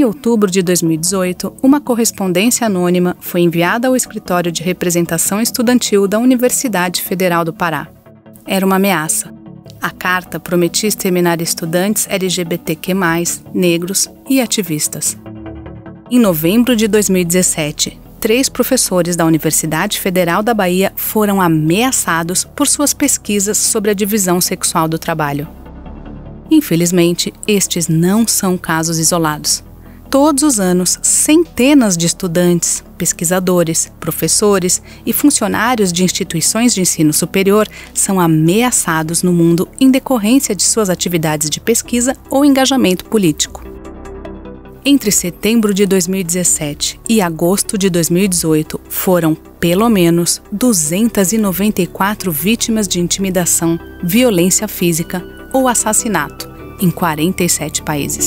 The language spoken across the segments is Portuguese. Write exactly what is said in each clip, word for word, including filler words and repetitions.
Em outubro de dois mil e dezoito, uma correspondência anônima foi enviada ao Escritório de Representação Estudantil da Universidade Federal do Pará. Era uma ameaça. A carta prometia exterminar estudantes L G B T Q mais, negros e ativistas. Em novembro de dois mil e dezessete, três professores da Universidade Federal da Bahia foram ameaçados por suas pesquisas sobre a divisão sexual do trabalho. Infelizmente, estes não são casos isolados. Todos os anos, centenas de estudantes, pesquisadores, professores e funcionários de instituições de ensino superior são ameaçados no mundo em decorrência de suas atividades de pesquisa ou engajamento político. Entre setembro de dois mil e dezessete e agosto de dois mil e dezoito, foram, pelo menos, duzentas e noventa e quatro vítimas de intimidação, violência física ou assassinato, em quarenta e sete países.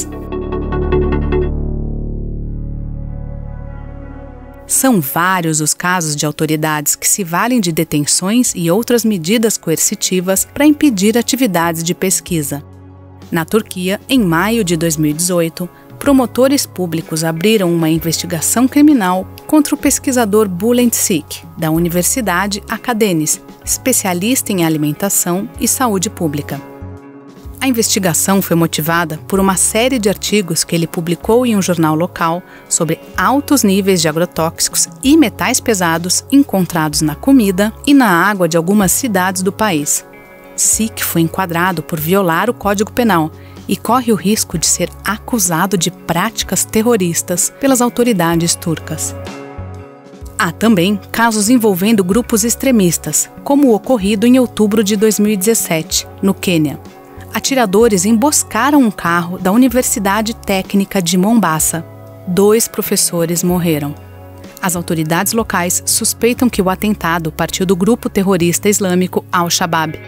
São vários os casos de autoridades que se valem de detenções e outras medidas coercitivas para impedir atividades de pesquisa. Na Turquia, em maio de dois mil e dezoito, promotores públicos abriram uma investigação criminal contra o pesquisador Bülent Sik, da Universidade Akadenis, especialista em alimentação e saúde pública. A investigação foi motivada por uma série de artigos que ele publicou em um jornal local sobre altos níveis de agrotóxicos e metais pesados encontrados na comida e na água de algumas cidades do país. Sik foi enquadrado por violar o Código Penal e corre o risco de ser acusado de práticas terroristas pelas autoridades turcas. Há também casos envolvendo grupos extremistas, como o ocorrido em outubro de dois mil e dezessete, no Quênia. Atiradores emboscaram um carro da Universidade Técnica de Mombasa. Dois professores morreram. As autoridades locais suspeitam que o atentado partiu do grupo terrorista islâmico Al-Shabaab.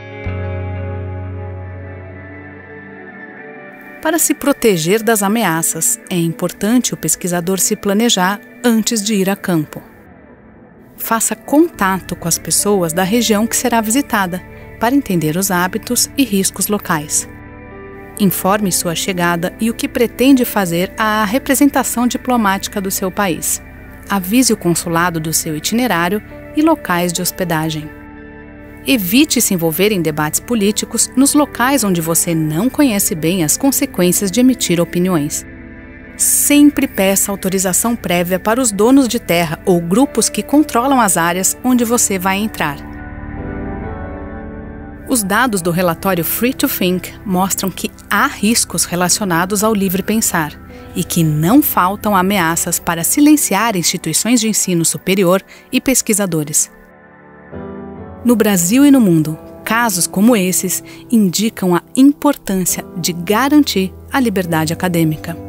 Para se proteger das ameaças, é importante o pesquisador se planejar antes de ir a campo. Faça contato com as pessoas da região que será visitada, para entender os hábitos e riscos locais. Informe sua chegada e o que pretende fazer à representação diplomática do seu país. Avise o consulado do seu itinerário e locais de hospedagem. Evite se envolver em debates políticos nos locais onde você não conhece bem as consequências de emitir opiniões. Sempre peça autorização prévia para os donos de terra ou grupos que controlam as áreas onde você vai entrar. Os dados do relatório Free to Think mostram que há riscos relacionados ao livre pensar e que não faltam ameaças para silenciar instituições de ensino superior e pesquisadores. No Brasil e no mundo, casos como esses indicam a importância de garantir a liberdade acadêmica.